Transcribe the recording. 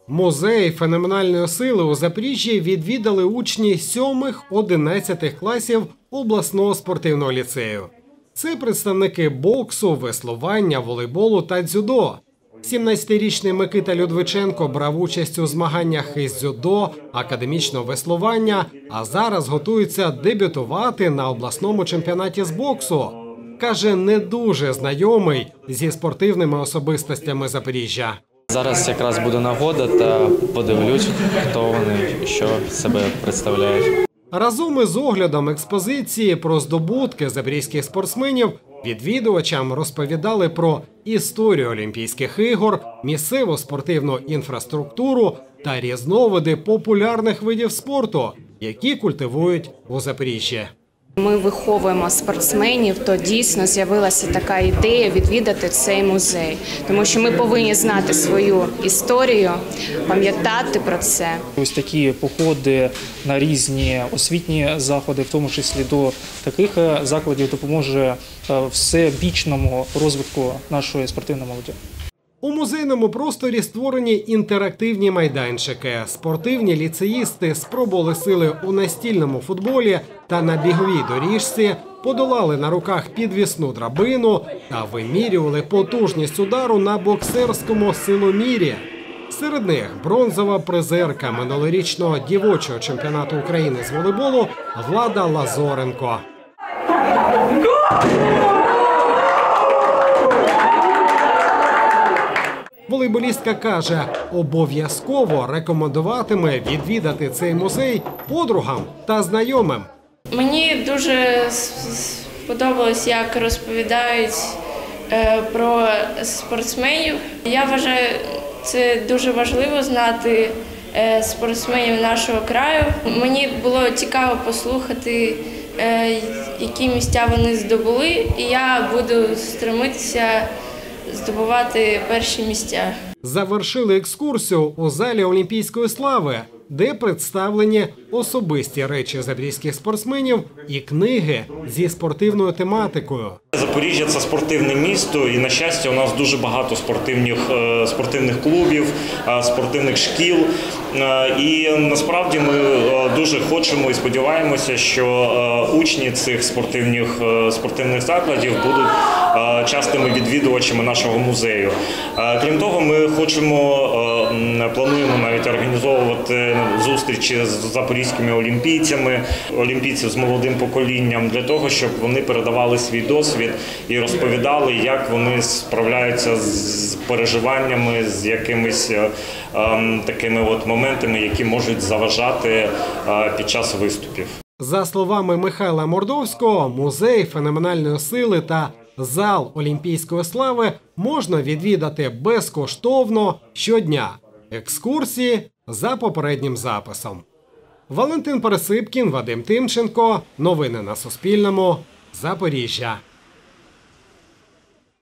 Музей феноменальної сили у Запоріжжі відвідали учні 7-11 класів обласного спортивного ліцею. Це представники боксу, веслування, волейболу та дзюдо. 17-річний Микита Людвиченко брав участь у змаганнях із дзюдо, академічного веслування, а зараз готується дебютувати на обласному чемпіонаті з боксу. Каже, не дуже знайомий зі спортивними особистостями Запоріжжя. Зараз якраз буде нагода та подивлюсь, хто вони, що себе представляють. Разом із оглядом експозиції про здобутки запорізьких спортсменів відвідувачам розповідали про історію Олімпійських ігор, місцеву спортивну інфраструктуру та різновиди популярних видів спорту, які культивують у Запоріжжі. Ми виховуємо спортсменів, то дійсно з'явилася така ідея відвідати цей музей. Тому що ми повинні знати свою історію, пам'ятати про це. Ось такі походи на різні освітні заходи, в тому числі до таких закладів, допоможе всебічному розвитку нашої спортивної молоді. У музейному просторі створені інтерактивні майданчики. Спортивні ліцеїсти спробували сили у настільному футболі та на біговій доріжці, подолали на руках підвісну драбину та вимірювали потужність удару на боксерському силомірі. Серед них бронзова призерка минулорічного дівочого чемпіонату України з волейболу Влада Лазоренко. Волейболістка каже, обов'язково рекомендуватиме відвідати цей музей подругам та знайомим. Мені дуже сподобалось, як розповідають про спортсменів. Я вважаю, це дуже важливо знати спортсменів нашого краю. Мені було цікаво послухати, які місця вони здобули, і я буду стремитися здобувати перші місця. Завершили екскурсію у залі Олімпійської слави, де представлені особисті речі запорізьких спортсменів і книги зі спортивною тематикою. Запоріжжя – це спортивне місто, і, на щастя, у нас дуже багато спортивних клубів, спортивних шкіл. І, насправді, ми дуже хочемо і сподіваємося, що учні цих спортивних закладів будуть частими відвідувачами нашого музею. Крім того, ми плануємо навіть організовувати зустрічі з запорізькими олімпійців з молодим поколінням, для того, щоб вони передавали свій досвід і розповідали, як вони справляються з переживаннями, з якимись такими моментами, які можуть заважати під час виступів. За словами Михайла Мордовського, музей феноменальної сили та зал Олімпійської слави можна відвідати безкоштовно щодня. Екскурсії за попереднім записом. Валентин Пересипкін, Вадим Тимченко. Новини на Суспільному. Запоріжжя.